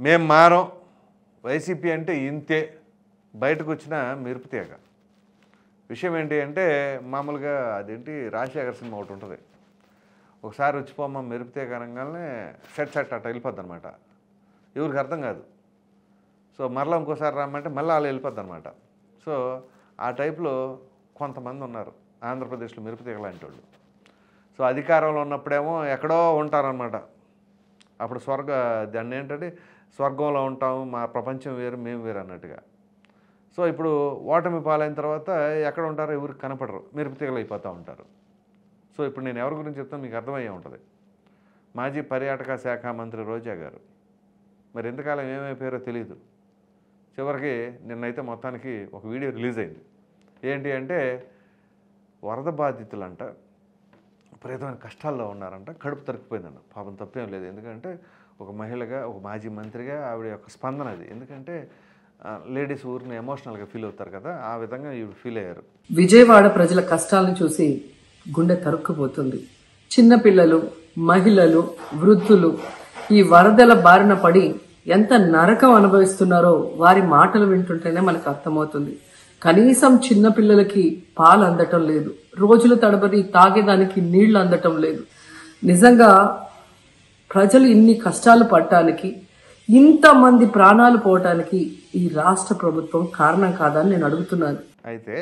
మేము మారం, వైసీపీ అంటే ఇంతే, బయటకు వచ్చిన మెరుపుతీగ. విషయం ఏంటి అంటే మామూలుగా అదేంటి రాజశేఖర్ సినిమా ఒకటి ఉంటుంది, ఒకసారి వచ్చిపోమ్మ మెరుపుతీగ అనగానే సెట్ అట్ట వెళ్ళిపోద్ది అనమాట. ఎవరికి అర్థం కాదు. సో మరలా ఇంకోసారి రమ్మంటే మళ్ళీ వాళ్ళు వెళ్ళిపోద్ది అనమాట. సో ఆ టైప్లో కొంతమంది ఉన్నారు ఆంధ్రప్రదేశ్లో మెరుపుతీగ లాంటి వాళ్ళు. సో అధికారంలో ఉన్నప్పుడేమో ఎక్కడో ఉంటారనమాట. అప్పుడు దాన్ని ఏంటంటే స్వర్గంలో ఉంటాము, మా ప్రపంచం వేరు, మేము వేరు అన్నట్టుగా. సో ఇప్పుడు ఓటమి పాలైన తర్వాత ఎక్కడ ఉంటారో ఎవరికి కనపడరు, మెరుపుతీగలు అయిపోతూ ఉంటారు. సో ఇప్పుడు నేను ఎవరి గురించి చెప్తాను మీకు అర్థమయ్యే ఉంటుంది. మాజీ పర్యాటక శాఖ మంత్రి రోజా గారు మరి ఎంతకాలం ఏమైపోయారో తెలియదు. చివరికి నిన్నైతే మొత్తానికి ఒక వీడియో రిలీజ్ అయింది. ఏంటి అంటే వరద బాధితులంట విపరీతమైన కష్టాల్లో ఉన్నారంట, కడుపు తరుక్కుపోయిందంట. పాపం తప్పేం లేదు, ఎందుకంటే ఒక మహిళగా, ఒక మాజీ మంత్రిగా ఆవిడ యొక్క స్పందన అది. ఎందుకంటే లేడీస్ ఊరిని ఎమోషనల్గా ఫీల్ అవుతారు కదా, ఆ విధంగా ఈవిడ ఫీల్ అయ్యారు. విజయవాడ ప్రజల కష్టాలను చూసి గుండె తరుక్కుపోతుంది. చిన్నపిల్లలు, మహిళలు, వృద్ధులు ఈ వరదల బారిన పడి ఎంత నరకం అనుభవిస్తున్నారో వారి మాటలు వింటుంటేనే మనకు అర్థమవుతుంది. కనీసం చిన్నపిల్లలకి పాలు అందటం లేదు, రోజుల తడబడి తాగేదానికి నీళ్లు అందటం లేదు. నిజంగా ప్రజలు ఇన్ని కష్టాలు పడటానికి, ఇంతమంది ప్రాణాలు పోవటానికి ఈ రాష్ట్ర ప్రభుత్వం కారణం కాదని నేను అడుగుతున్నాను. అయితే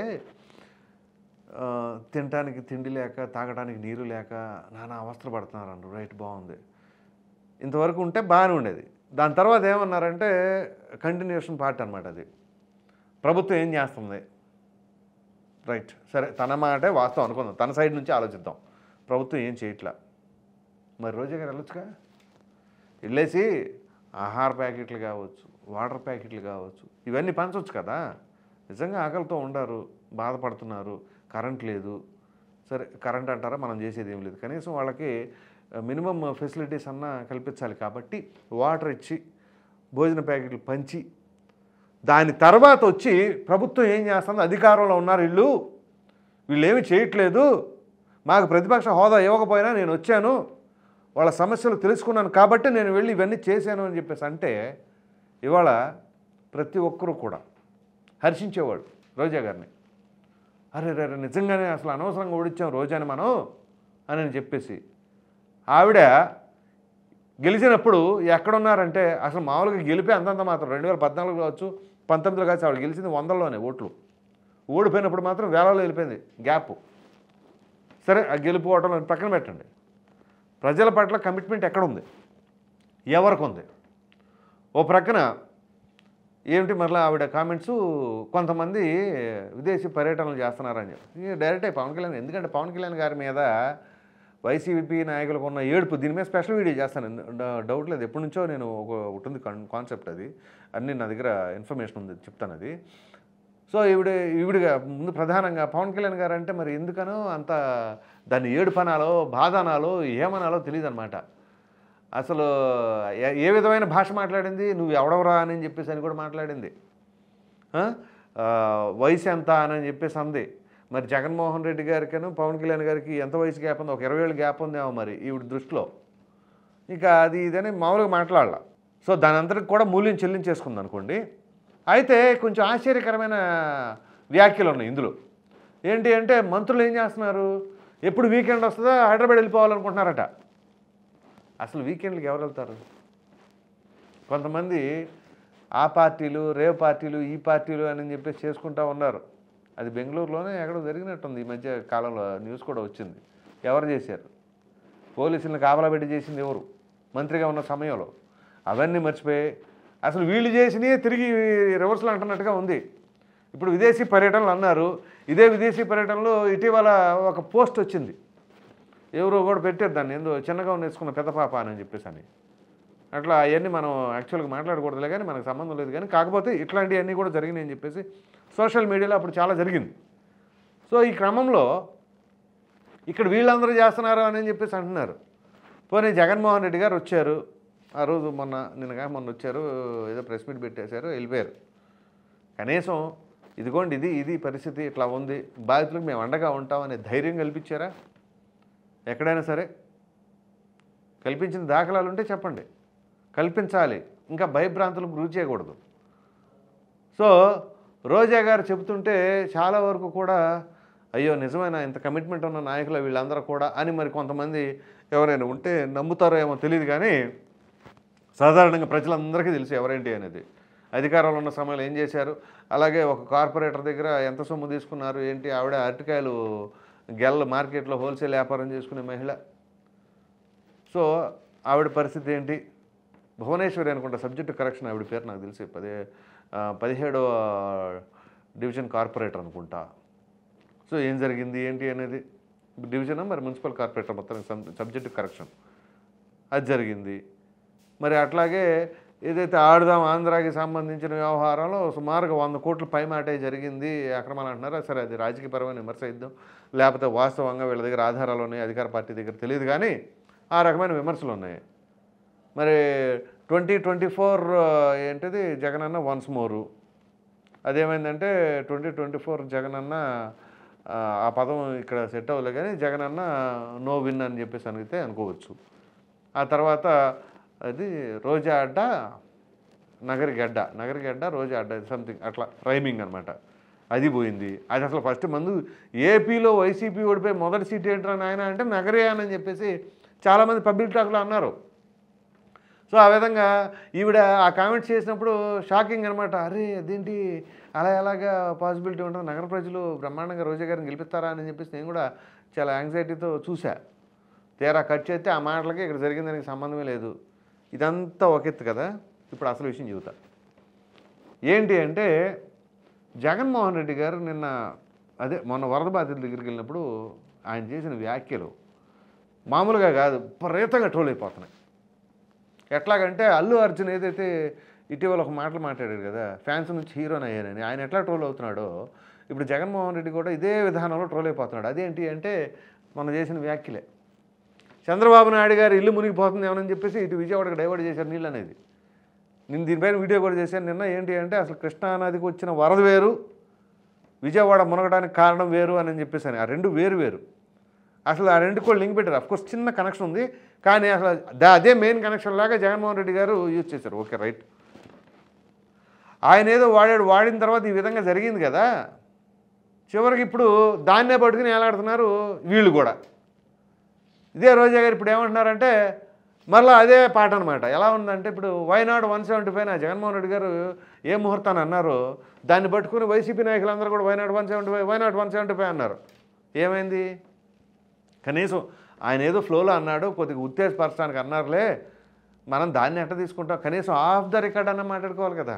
తినటానికి తిండి లేక, తాగడానికి నీరు లేక నానా అవస్థలు పడుతున్నారు. రైట్, బాగుంది. ఇంతవరకు ఉంటే బాగానే ఉండేది. దాని తర్వాత ఏమన్నారంటే కంటిన్యూషన్ పార్ట్ అనమాట. అది ప్రభుత్వం ఏం చేస్తుంది, రైట్, సరే తన మాటే వాస్తవం అనుకుందాం, తన సైడ్ నుంచి ఆలోచిద్దాం. ప్రభుత్వం ఏం చేయట్లా, మరి రోజా గారు వెళ్ళొచ్చుగా, వెళ్ళేసి ఆహార ప్యాకెట్లు కావచ్చు, వాటర్ ప్యాకెట్లు కావచ్చు, ఇవన్నీ పంచవచ్చు కదా. నిజంగా ఆకలితో ఉండారు, బాధపడుతున్నారు, కరెంట్ లేదు. సరే కరెంట్ అంటారా, మనం చేసేది ఏం లేదు, కనీసం వాళ్ళకి మినిమం ఫెసిలిటీస్ అన్నా కల్పించాలి. కాబట్టి వాటర్ ఇచ్చి, భోజన ప్యాకెట్లు పంచి, దాని తర్వాత వచ్చి ప్రభుత్వం ఏం చేస్తుంది, అధికారంలో ఉన్నారు వీళ్ళు ఏమీ చేయట్లేదు, మాకు ప్రతిపక్ష హోదా ఇవ్వకపోయినా నేను వచ్చాను, వాళ్ళ సమస్యలు తెలుసుకున్నాను కాబట్టి నేను వెళ్ళి ఇవన్నీ చేశాను అని చెప్పేసి అంటే ఇవాళ ప్రతి ఒక్కరూ కూడా హర్షించేవాడు రోజా గారిని. అరే రే నిజంగానే అసలు అనవసరంగా ఓడించాం రోజాని మనం అని చెప్పేసి. ఆవిడ గెలిచినప్పుడు ఎక్కడున్నారంటే అసలు మామూలుగా గెలిపే అంతంత మాత్రం. 2014 కావచ్చు, 19 కావచ్చు, ఆవిడ గెలిచింది 100లోనే ఓట్లు. ఓడిపోయినప్పుడు మాత్రం వేలలో వెళ్ళిపోయింది గ్యాప్. సరే ఆ గెలుపు ఓటంలో పక్కన పెట్టండి, ప్రజల పట్ల కమిట్మెంట్ ఎక్కడుంది, ఎవరికి ఉంది? ఓ ప్రక్కన ఏమిటి మరలా ఆవిడ కామెంట్స్, కొంతమంది విదేశీ పర్యటనలు చేస్తున్నారని చెప్పి డైరెక్ట్ పవన్ కళ్యాణ్. ఎందుకంటే పవన్ కళ్యాణ్ గారి మీద వైసీపీ నాయకులకు ఉన్న ఏడుపు, దీని మీద స్పెషల్ వీడియో చేస్తాను, డౌట్ లేదు. ఎప్పటి నుంచో నేను ఒకటి ఉంది కాన్సెప్ట్, అది అన్నీ నా దగ్గర ఇన్ఫర్మేషన్ ఉంది, చెప్తాను అది. సో ఈవిడిగా ముందు ప్రధానంగా పవన్ కళ్యాణ్ గారు అంటే మరి ఎందుకనో అంత దాన్ని ఏడుపనాలో, బాధనాలో, ఏమనాలో తెలియదు అనమాట. అసలు ఏ విధమైన భాష మాట్లాడింది, నువ్వు ఎవడవరా అని చెప్పేసి అని కూడా మాట్లాడింది. వయసు ఎంత అని చెప్పేసి అంది. మరి జగన్మోహన్ రెడ్డి గారికను పవన్ కళ్యాణ్ గారికి ఎంత వయసు గ్యాప్ ఉంది, ఒక 20 ఏళ్ళ గ్యాప్ ఉందేమో మరి ఈవిడ దృష్టిలో. ఇక అది ఇదని మామూలుగా మాట్లాడాల. సో దాని అంతటికి కూడా మూల్యం చెల్లించేసుకుంది అనుకోండి. అయితే కొంచెం ఆశ్చర్యకరమైన వ్యాఖ్యలు ఉన్నాయి ఇందులో. ఏంటి అంటే మంత్రులు ఏం చేస్తున్నారు, ఎప్పుడు వీకెండ్ వస్తుందో హైదరాబాద్ వెళ్ళిపోవాలనుకుంటున్నారట. అసలు వీకెండ్కి ఎవరు వెళ్తారు? కొంతమంది ఆ పార్టీలు, రేవ్ పార్టీలు, ఈ పార్టీలు అని చెప్పేసి చేసుకుంటూ ఉన్నారు. అది బెంగళూరులోనే ఎక్కడో జరిగినట్టుంది ఈ మధ్య కాలంలో, న్యూస్ కూడా వచ్చింది. ఎవరు చేశారు? పోలీసులను కాపలా పెట్టి చేసింది ఎవరు? మంత్రిగా ఉన్న సమయంలో. అవన్నీ మర్చిపోయి అసలు వీళ్ళు చేసినవి తిరిగి రివర్స్లో అంటున్నట్టుగా ఉంది. ఇప్పుడు విదేశీ పర్యటనలు అన్నారు. ఇదే విదేశీ పర్యటనలో ఇటీవల ఒక పోస్ట్ వచ్చింది, ఎవరో కూడా పెట్టారు దాన్ని, ఏందో చిన్నగా నేర్చుకున్న పెద్ద పాప అని చెప్పేసి అని. అట్లా అవన్నీ మనం యాక్చువల్గా మాట్లాడకూడదులే, కానీ మనకు సంబంధం లేదు. కానీ కాకపోతే ఇట్లాంటివన్నీ కూడా జరిగినాయి అని చెప్పేసి సోషల్ మీడియాలో అప్పుడు చాలా జరిగింది. సో ఈ క్రమంలో ఇక్కడ వీళ్ళందరూ చేస్తున్నారు అని చెప్పేసి అంటున్నారు. పోనీ జగన్మోహన్ రెడ్డి గారు వచ్చారు, ఆ రోజు మొన్న వచ్చారు, ఏదో ప్రెస్ మీట్ పెట్టేశారు, వెళ్ళిపోయారు. కనీసం ఇదిగోండి ఇది పరిస్థితి ఇట్లా ఉంది, బాధితులకు మేము అండగా ఉంటామనే ధైర్యం కల్పించారా? ఎక్కడైనా సరే కల్పించిన దాఖలాలు ఉంటే చెప్పండి, కల్పించాలి. ఇంకా భయభ్రాంతులకు గురి చేయకూడదు. సో రోజా గారు చెబుతుంటే చాలా వరకు కూడా అయ్యో నిజమైన ఇంత కమిట్మెంట్ ఉన్న నాయకులు వీళ్ళందరూ కూడా అని మరి కొంతమంది ఎవరైనా ఉంటే నమ్ముతారో ఏమో తెలియదు, కానీ సాధారణంగా ప్రజలందరికీ తెలుసు ఎవరేంటి అనేది. అధికారంలో ఉన్న సమయంలో ఏం చేశారు, అలాగే ఒక కార్పొరేటర్ దగ్గర ఎంత సొమ్ము తీసుకున్నారు ఏంటి, ఆవిడ అరటికాయలు గెల్ల మార్కెట్లో హోల్సేల్ వ్యాపారం చేసుకునే మహిళ. సో ఆవిడ పరిస్థితి ఏంటి, భువనేశ్వరి అనుకుంటా సబ్జెక్టు కరెక్షన్ ఆవిడ పేరు నాకు తెలిసి 17వ డివిజన్ కార్పొరేటర్ అనుకుంటా. సో ఏం జరిగింది ఏంటి అనేది, డివిజన్ మరి మున్సిపల్ కార్పొరేటర్ మొత్తం సబ్జెక్టు కరెక్షన్ అది జరిగింది. మరి అట్లాగే ఏదైతే ఆడుదాం ఆంధ్రాకి సంబంధించిన వ్యవహారంలో సుమారుగా 100 కోట్ల పైమాటే జరిగింది అక్రమాలు అంటున్నారు. సరే అది రాజకీయపరమైన విమర్శ ఇద్దాం, లేకపోతే వాస్తవంగా వీళ్ళ దగ్గర ఆధారాలు ఉన్నాయి, అధికార పార్టీ దగ్గర తెలియదు, కానీ ఆ రకమైన విమర్శలు ఉన్నాయి. మరి 2024 ఏంటిది జగనన్న వన్స్ మోరు, అదేమైందంటే 2024 జగనన్న ఆ పదం ఇక్కడ సెట్ అవ్వలే, కానీ జగనన్న నో విన్ అని చెప్పేసి అనిగితే అనుకోవచ్చు. ఆ తర్వాత అది రోజా అడ్డ నగరిగడ్డ రోజా అడ్డ సంథింగ్ అట్లా రైమింగ్ అనమాట, అది పోయింది. అది అసలు ఫస్ట్ మందు ఏపీలో వైసీపీ ఓడిపోయి మొదటి సీట్ ఏంట్రా నాయన అంటే నగరే అని చెప్పేసి చాలామంది పబ్లిక్ టాక్లో అన్నారు. సో ఆ విధంగా ఈవిడ ఆ కామెంట్స్ చేసినప్పుడు షాకింగ్ అనమాట. అరే అదేంటి అలా ఎలాగా పాసిబిలిటీ ఉంటుంది, నగర ప్రజలు బ్రహ్మాండంగా రోజా గారిని గెలిపిస్తారా అని చెప్పేసి నేను కూడా చాలా యాంగ్జైటీతో చూసా. తీరా కట్ చేస్తే ఆ మాటలకి ఇక్కడ జరిగిన దానికి సంబంధమే లేదు. ఇదంతా ఒక ఎత్తు కదా. ఇప్పుడు అసలు విషయం చెబుతా ఏంటి అంటే, జగన్మోహన్ రెడ్డి గారు నిన్న మొన్న వరద బాధితుల దగ్గరికి వెళ్ళినప్పుడు ఆయన చేసిన వ్యాఖ్యలు మామూలుగా కాదు, విపరీతంగా ట్రోల్ అయిపోతున్నాయి. ఎట్లాగంటే అల్లు అర్జున్ ఏదైతే ఇటీవల ఒక మాటలు మాట్లాడాడు కదా, ఫ్యాన్స్ నుంచి హీరోని అయ్యానని, ఆయన ఎట్లా ట్రోల్ అవుతున్నాడో ఇప్పుడు జగన్మోహన్ రెడ్డి కూడా ఇదే విధానంలో ట్రోల్ అయిపోతున్నాడు. అదేంటి అంటే మొన్న చేసిన వ్యాఖ్యలే. చంద్రబాబు నాయుడు గారు ఇల్లు మునిగిపోతుంది ఏమని చెప్పేసి ఇటు విజయవాడకి డైవర్ట్ చేశారు నీళ్ళు అనేది. నేను దీనిపైన వీడియో కూడా చేశాను నిన్న. ఏంటి అంటే అసలు కృష్ణానదికి వచ్చిన వరద వేరు, విజయవాడ మునగడానికి కారణం వేరు అని చెప్పేసి ఆ రెండు వేరు. అసలు ఆ రెండు కూడా లింక్ పెట్టారు. అఫ్కోర్స్ చిన్న కనెక్షన్ ఉంది, కానీ అసలు అదే మెయిన్ కనెక్షన్ లాగా జగన్మోహన్ రెడ్డి గారు యూజ్ చేశారు. ఓకే రైట్, ఆయన ఏదో వాడిన తర్వాత ఈ విధంగా జరిగింది కదా, చివరికి ఇప్పుడు దాన్నే పట్టుకుని ఏలాడుతున్నారు వీళ్ళు కూడా. ఇదే రోజా గారు ఇప్పుడు ఏమంటున్నారంటే మళ్ళీ అదే పాట అనమాట. ఎలా ఉందంటే ఇప్పుడు వైనాడు 175 జగన్మోహన్ రెడ్డి గారు ఏ ముహూర్తాన్ని అన్నారో దాన్ని పట్టుకుని వైసీపీ నాయకులందరూ కూడా వైనాడు 175 అన్నారు. ఏమైంది? కనీసం ఆయన ఏదో ఫ్లోలో అన్నాడు, కొద్దిగా ఉత్తేజపరచడానికి అన్నారులే, మనం దాన్ని ఎట్లా తీసుకుంటాం, కనీసం ఆఫ్ ద రికార్డ్ అన్న మాట్లాడుకోవాలి కదా.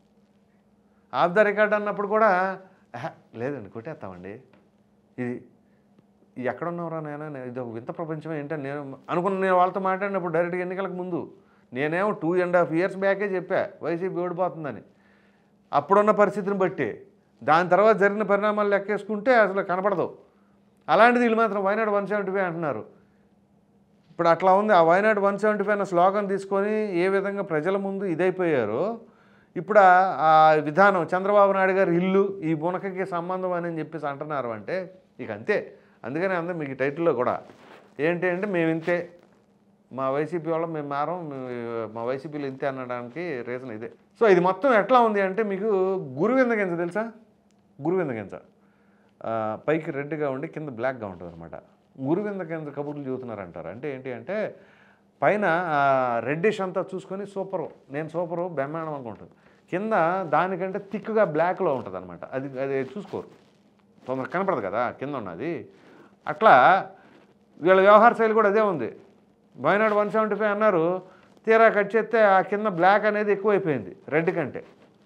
ఆఫ్ ద రికార్డ్ అన్నప్పుడు కూడా లేదండి కొట్టేస్తామండి, ఇది ఎక్కడున్నారా నాయన, ఇది ఒక వింత ప్రపంచమే ఏంటని నేను వాళ్ళతో మాట్లాడినప్పుడు డైరెక్ట్గా ఎన్నికలకు ముందు నేనేమో 2.5 years బ్యాకే చెప్పా వైసీపీ ఓడిపోతుందని. అప్పుడున్న పరిస్థితిని బట్టి దాని తర్వాత జరిగిన పరిణామాలు లెక్కేసుకుంటే అసలు కనపడదు. అలాంటిది వీళ్ళు మాత్రం వైనాడు 175 అంటున్నారు. ఇప్పుడు అట్లా ఉంది. ఆ వైనాడు 175 అన్న స్లోగన్ తీసుకొని ఏ విధంగా ప్రజల ముందు ఇదైపోయారో, ఇప్పుడు ఆ విధానం చంద్రబాబు నాయుడు గారు ఇల్లు ఈ బునకకి సంబంధం అని చెప్పేసి అంటున్నారు అంటే ఇక అంతే. అందుకనే అందరూ మీకు టైటిల్లో కూడా ఏంటి అంటే మేము ఇంతే, మా వైసీపీ వాళ్ళం మేము మారం, మా వైసీపీలో ఇంతే అనడానికి రీజన్ ఇదే. సో ఇది మొత్తం ఎట్లా ఉంది అంటే మీకు గురువింద గింజ తెలుసా? గురువింద గింజ పైకి రెడ్గా ఉండి కింద బ్లాక్గా ఉంటుంది అనమాట. గురువింద గింజ కబుర్లు చెబుతున్నారంటారు. అంటే ఏంటి అంటే పైన రెడ్డిష్ అంతా చూసుకొని నేను సూపరు బ్రహ్మాండం అనుకుంటుంది, కింద దానికంటే థిక్గా బ్లాక్లో ఉంటుంది అనమాట. అది చూసుకోరు, తొందరగా కనపడదు కదా కింద ఉన్నది. అట్లా వీళ్ళ వ్యవహార శైలి కూడా అదే ఉంది. వైనాడు 175 అన్నారు, తీరా కట్ చేస్తే ఆ కింద బ్లాక్ అనేది ఎక్కువైపోయింది రెడ్ కంటే.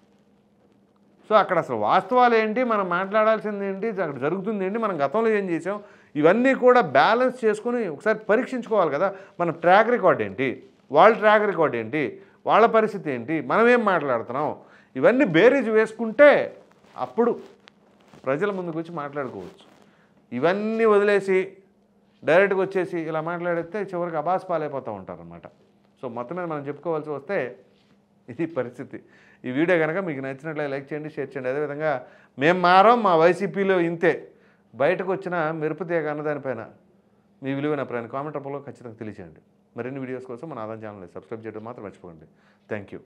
సో అక్కడ అసలు వాస్తవాలు ఏంటి, మనం మాట్లాడాల్సింది ఏంటి, అక్కడ జరుగుతుంది ఏంటి, మనం గతంలో ఏం చేసాం, ఇవన్నీ కూడా బ్యాలెన్స్ చేసుకుని ఒకసారి పరీక్షించుకోవాలి కదా. మన ట్రాక్ రికార్డ్ ఏంటి, వాళ్ళ ట్రాక్ రికార్డ్ ఏంటి, వాళ్ళ పరిస్థితి ఏంటి, మనం ఏం మాట్లాడుతున్నాం, ఇవన్నీ బేరీజ్ వేసుకుంటే అప్పుడు ప్రజల ముందుకు వచ్చి మాట్లాడుకోవచ్చు. ఇవన్నీ వదిలేసి డైరెక్ట్గా వచ్చేసి ఇలా మాట్లాడితే చివరికి అబాస్ పాలైపోతూ ఉంటారనమాట. సో మొత్తం మీద మనం చెప్పుకోవాల్సి వస్తే ఇది పరిస్థితి. ఈ వీడియో కనుక మీకు నచ్చినట్లయితే లైక్ చేయండి, షేర్ చేయండి. అదేవిధంగా మేము మారం, మా వైసీపీలో ఇంతే, బయటకు వచ్చిన మెరుపు తీగ అన్నదానిపైన మీ విలువైన అభిప్రాయాన్ని కామెంట్ రూపంలో ఖచ్చితంగా తెలియజేయండి. మరిన్ని వీడియోస్ కోసం మన ఆదాయం ఛానల్ని సబ్స్క్రైబ్ చేయడం మాత్రం మర్చిపోకండి. Thank you.